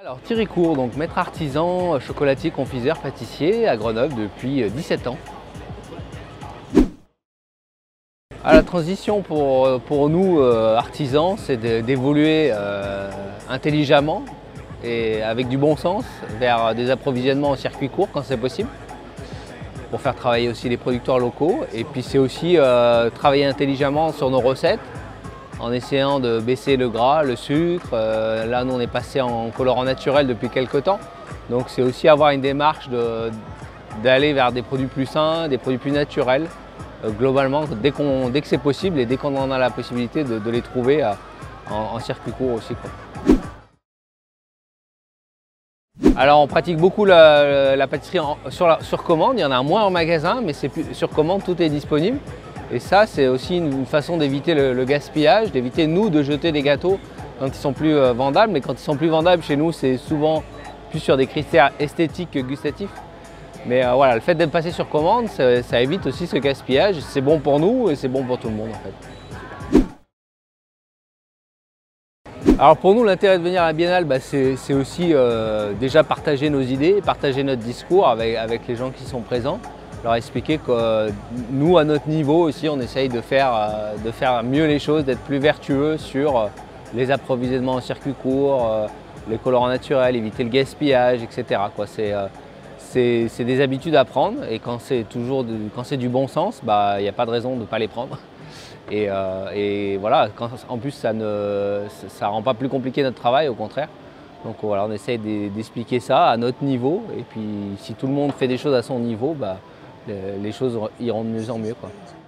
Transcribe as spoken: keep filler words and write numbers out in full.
Alors Thierry Court, donc maître artisan, chocolatier, confiseur, pâtissier à Grenoble depuis dix-sept ans. À la transition pour, pour nous euh, artisans, c'est d'évoluer euh, intelligemment et avec du bon sens vers des approvisionnements en circuit court quand c'est possible, pour faire travailler aussi les producteurs locaux. Et puis c'est aussi euh, travailler intelligemment sur nos recettes en essayant de baisser le gras, le sucre. Euh, là, nous, on est passé en colorant naturel depuis quelques temps. Donc c'est aussi avoir une démarche d'aller vers des produits plus sains, des produits plus naturels. Euh, globalement, dès, qu'on, dès que c'est possible et dès qu'on en a la possibilité de, de les trouver euh, en, en circuit court aussi, quoi. Alors on pratique beaucoup la, la pâtisserie en, sur, la, sur commande. Il y en a moins en magasin, mais c'est plus, sur commande, tout est disponible. Et ça, c'est aussi une façon d'éviter le, le gaspillage, d'éviter nous de jeter des gâteaux quand ils sont plus euh, vendables. Mais quand ils sont plus vendables chez nous, c'est souvent plus sur des critères esthétiques que gustatifs. Mais euh, voilà, le fait d'être passé sur commande, ça, ça évite aussi ce gaspillage. C'est bon pour nous et c'est bon pour tout le monde en fait. Alors pour nous, l'intérêt de venir à la Biennale, bah, c'est aussi euh, déjà partager nos idées, partager notre discours avec, avec les gens qui sont présents. Leur expliquer que euh, nous, à notre niveau aussi, on essaye de faire, euh, de faire mieux les choses, d'être plus vertueux sur euh, les approvisionnements en circuit court, euh, les colorants naturels, éviter le gaspillage, et cetera. C'est euh, des habitudes à prendre et quand c'est toujours du, quand c'est du bon sens, bah, il n'y a pas de raison de ne pas les prendre. Et, euh, et voilà, quand, en plus, ça ne ça rend pas plus compliqué notre travail, au contraire. Donc voilà, on essaye d'expliquer ça à notre niveau. Et puis si tout le monde fait des choses à son niveau, bah, les choses iront de mieux en mieux, quoi.